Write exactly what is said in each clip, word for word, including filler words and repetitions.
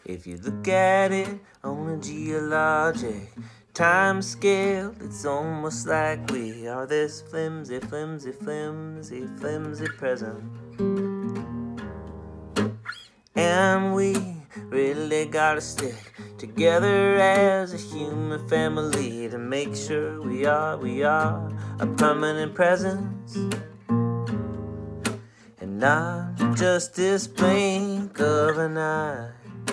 If you look at it on a geologic time scale, it's almost like we are this flimsy, flimsy, flimsy, flimsy present. And we really gotta stick together as a human family to make sure we are, we are a permanent presence, and not just this blink of an eye.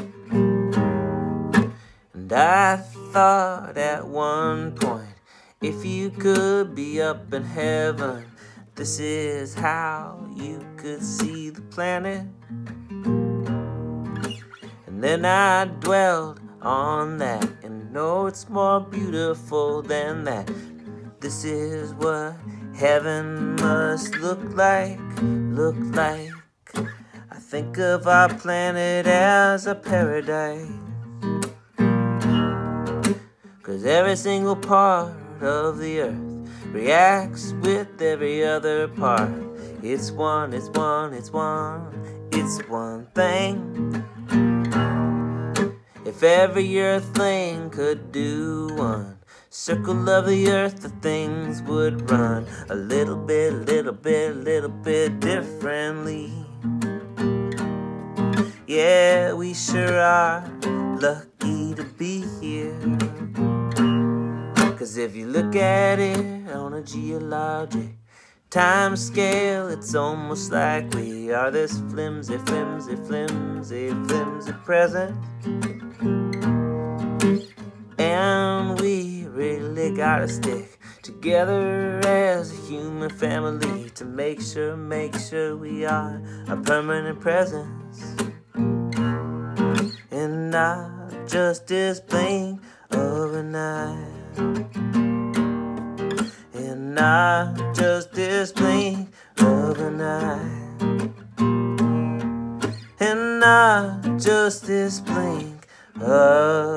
And I thought at one point, if you could be up in heaven, this is how you could see the planet. And then I dwelled on that, and know it's more beautiful than that. This is what heaven must look like, look like. I think of our planet as a paradise, 'cause every single part of the earth reacts with every other part. It's one, it's one, it's one, it's one thing. If every earthling could do one circle of the earth, the things would run a little bit, little bit, little bit differently. Yeah, we sure are lucky to be here. 'Cause if you look at it on a geologic time scale, it's almost like we are this flimsy, flimsy, flimsy, flimsy present. And we really gotta stick together as a human family to make sure, make sure we are a permanent presence, and not just this blink of an eye. And not just this blink of an eye. And not just this blink of